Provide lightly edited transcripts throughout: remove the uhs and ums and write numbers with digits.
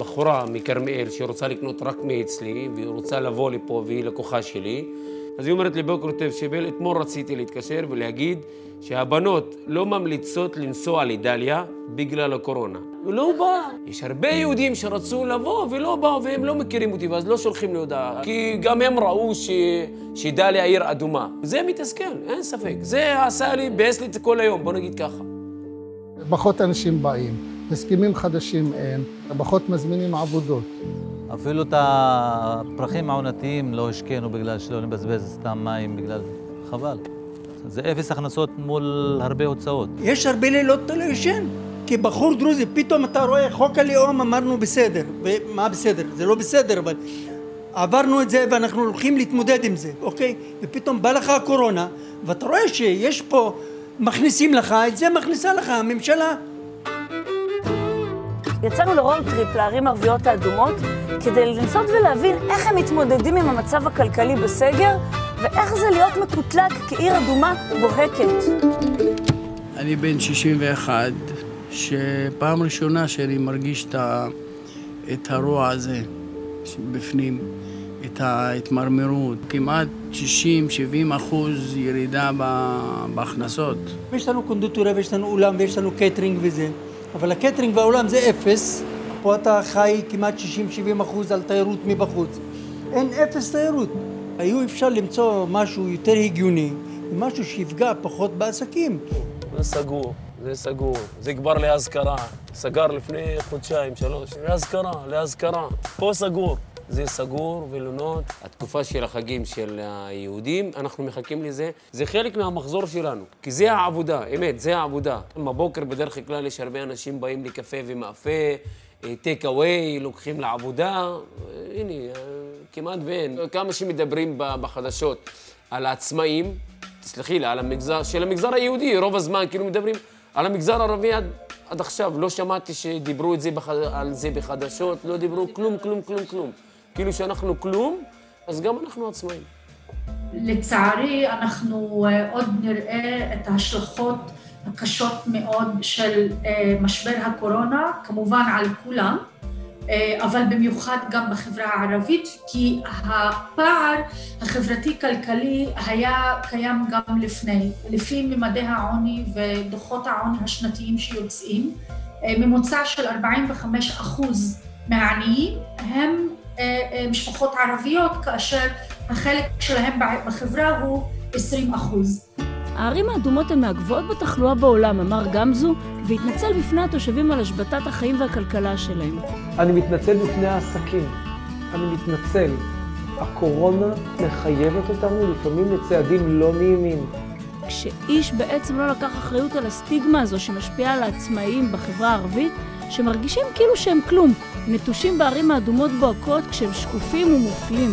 בחורה מכרמיאל שרוצה לקנות רק מאצלי, והיא רוצה לבוא לפה והיא לקוחה שלי. אז היא אומרת לי, בוקר טוב שיבל, אתמול רציתי להתקשר ולהגיד שהבנות לא ממליצות לנסוע לדליה בגלל הקורונה. הוא לא בא. יש הרבה יהודים שרצו לבוא ולא באו, והם לא מכירים אותי, ואז לא שולחים לי הודעה. כי גם הם ראו שדליה עיר אדומה. זה מתסכל, אין ספק. זה עשה לי, בעס לי את כל היום, בוא נגיד ככה. פחות אנשים באים, הסכמים חדשים אין, פחות מזמינים עבודות. אפילו את הפרחים העונתיים לא השקענו בגלל שלא נבזבז סתם מים, בגלל חבל. זה אפס הכנסות מול הרבה הוצאות. יש הרבה לילות אתה לא ישן. כבחור דרוזי, פתאום אתה רואה חוק הלאום, אמרנו בסדר. ומה בסדר? זה לא בסדר, אבל עברנו את זה ואנחנו הולכים להתמודד עם זה, אוקיי? ופתאום בא לך הקורונה, ואתה רואה שיש פה, מכניסים לך, את זה מכניסה לך הממשלה. יצאנו לרוד טריפ לערים ערביות האדומות כדי לנסות ולהבין איך הם מתמודדים עם המצב הכלכלי בסגר ואיך זה להיות מקוטלג כעיר אדומה בוהקת. אני בן 61, שפעם ראשונה שאני מרגיש את הרוע הזה בפנים, את ההתמרמרות, כמעט 60-70% ירידה בהכנסות. יש לנו קונדיטוריה ויש לנו אולם ויש לנו קייטרינג וזה. אבל הקייטרינג והאולם זה אפס, פה אתה חי כמעט 60-70% על תיירות מבחוץ. אין אפס תיירות. היו אפשר למצוא משהו יותר הגיוני, משהו שיפגע פחות בעסקים. זה סגור, זה סגור. זה כבר להזכרה. סגר לפני חודשיים, 3. להזכרה. פה סגור. זה סגור ולונות. התקופה של החגים של היהודים, אנחנו מחכים לזה. זה חלק מהמחזור שלנו, כי זה העבודה, אמת, זה העבודה. בבוקר בדרך כלל יש הרבה אנשים באים לקפה ומאפה, טייק אווי, לוקחים לעבודה. הנה, כמעט ואין. כמה שמדברים בחדשות על העצמאים, תסלחי לי, על המגזר, של המגזר היהודי, רוב הזמן כאילו מדברים על המגזר הערבי עד עכשיו. לא שמעתי שדיברו על זה בחדשות, לא דיברו כלום. כאילו שאנחנו כלום, אז גם אנחנו עצמאים. לצערי, אנחנו עוד נראה את ההשלכות הקשות מאוד של משבר הקורונה, כמובן על כולם, אבל במיוחד גם בחברה הערבית, כי הפער החברתי-כלכלי היה קיים גם לפי ממדי העוני ודוחות העוני השנתיים שיוצאים, ממוצע של 45% מהעניים הם משפחות ערביות, כאשר החלק שלהם בחברה הוא 20%. הערים האדומות הן מהגבוהות בתחלואה בעולם, אמר גמזו, והתנצל בפני התושבים על השבתת החיים והכלכלה שלהם. אני מתנצל בפני העסקים. אני מתנצל. הקורונה מחייבת אותנו לפעמים לצעדים לא נעימים. כשאיש בעצם לא לקח אחריות על הסטיגמה הזו שמשפיעה על העצמאים בחברה הערבית, שמרגישים כאילו שהם כלום, נטושים בערים האדומות בוהקות כשהם שקופים ומופלים.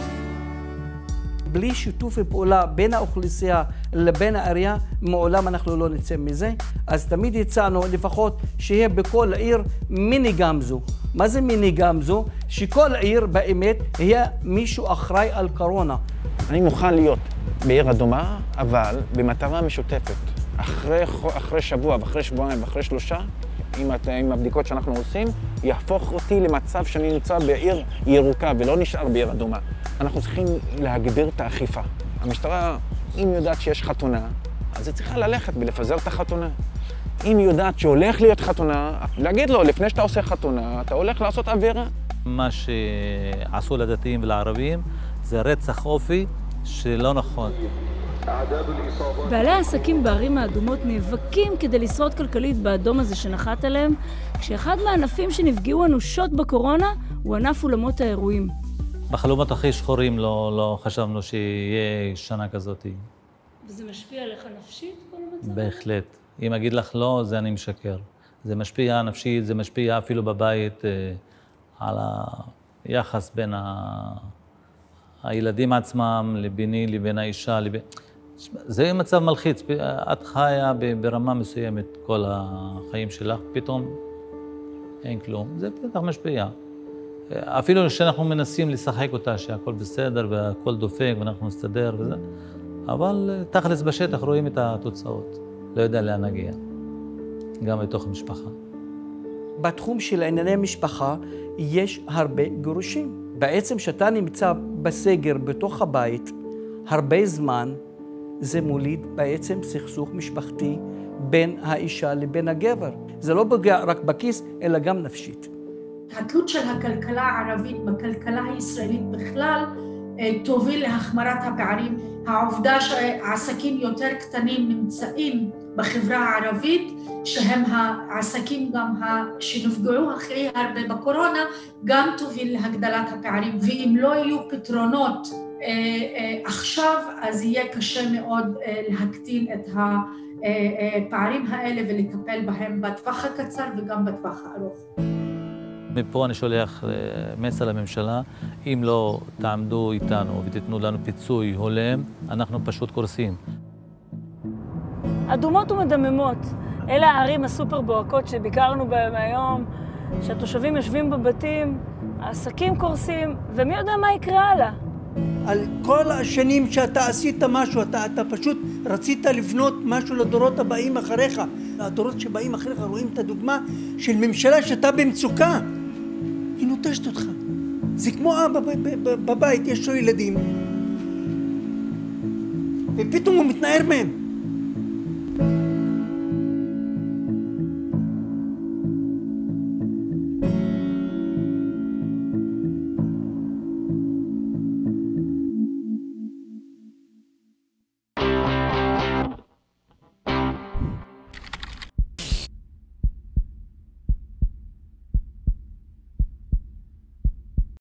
בלי שיתוף פעולה בין האוכלוסייה לבין העירייה, מעולם אנחנו לא נצא מזה. אז תמיד הצענו לפחות שיהיה בכל עיר מיני גמזו. מה זה מיני גמזו? שכל עיר באמת יהיה מישהו אחראי על קורונה. אני מוכן להיות בעיר אדומה, אבל במטרה משותפת. אחרי שבוע ואחרי שבועיים ואחרי 3, עם הבדיקות שאנחנו עושים, יהפוך אותי למצב שאני נמצא בעיר ירוקה ולא נשאר בעיר אדומה. אנחנו צריכים להגביר את האכיפה. המשטרה, אם יודעת שיש חתונה, אז היא צריכה ללכת ולפזר את החתונה. אם היא יודעת שהולך להיות חתונה, להגיד לו, לפני שאתה עושה חתונה, אתה הולך לעשות עבירה. מה שעשו לדתיים ולערבים זה רצח אופי שלא נכון. בעלי העסקים בערים האדומות נאבקים כדי לשרוד כלכלית באדום הזה שנחת עליהם, כשאחד מהענפים שנפגעו אנושות בקורונה הוא ענף אולמות האירועים. בחלומות הכי שחורים לא חשבנו שיהיה שנה כזאת. וזה משפיע עליך נפשית כל המצב? בהחלט. אם אגיד לך לא, זה אני משקר. זה משפיע נפשית, זה משפיע אפילו בבית על היחס בין הילדים עצמם לביני, לבין האישה. זה מצב מלחיץ. את חיה ברמה מסוימת כל החיים שלך, פתאום אין כלום. זה בטח משפיע. אפילו שאנחנו מנסים לשחק אותה, שהכל בסדר והכל דופק ואנחנו נסתדר וזה, אבל תכלס בשטח רואים את התוצאות. לא יודע לאן נגיע, גם בתוך המשפחה. בתחום של ענייני משפחה יש הרבה גירושים. בעצם שאתה נמצא בסגר בתוך הבית הרבה זמן, זה מוליד בעצם סכסוך משפחתי בין האישה לבין הגבר. זה לא פוגע רק בכיס, אלא גם נפשית. התלות של הכלכלה הערבית בכלכלה הישראלית בכלל תוביל להחמרת הפערים. העובדה שהעסקים יותר קטנים נמצאים בחברה הערבית, שהם העסקים גם שנפגעו הכי הרבה בקורונה, גם תוביל להגדלת הפערים. ואם לא יהיו פתרונות עכשיו, אז יהיה קשה מאוד להקטין את הפערים האלה ולטפל בהם בטווח הקצר וגם בטווח הארוך. מפה אני שולח מסר לממשלה, אם לא תעמדו איתנו ותיתנו לנו פיצוי הולם, אנחנו פשוט קורסים. אדומות ומדממות, אלה הערים הסופר בוהקות שביקרנו בהם היום, שהתושבים יושבים בבתים, העסקים קורסים, ומי יודע מה יקרה הלאה. על כל השנים שאתה עשית משהו, אתה פשוט רצית לבנות משהו לדורות הבאים אחריך. הדורות שבאים אחריך רואים את הדוגמה של ממשלה שאתה במצוקה. היא נוטשת אותך. זה כמו אבא בבית, יש לו ילדים, ופתאום הוא מתנער מהם.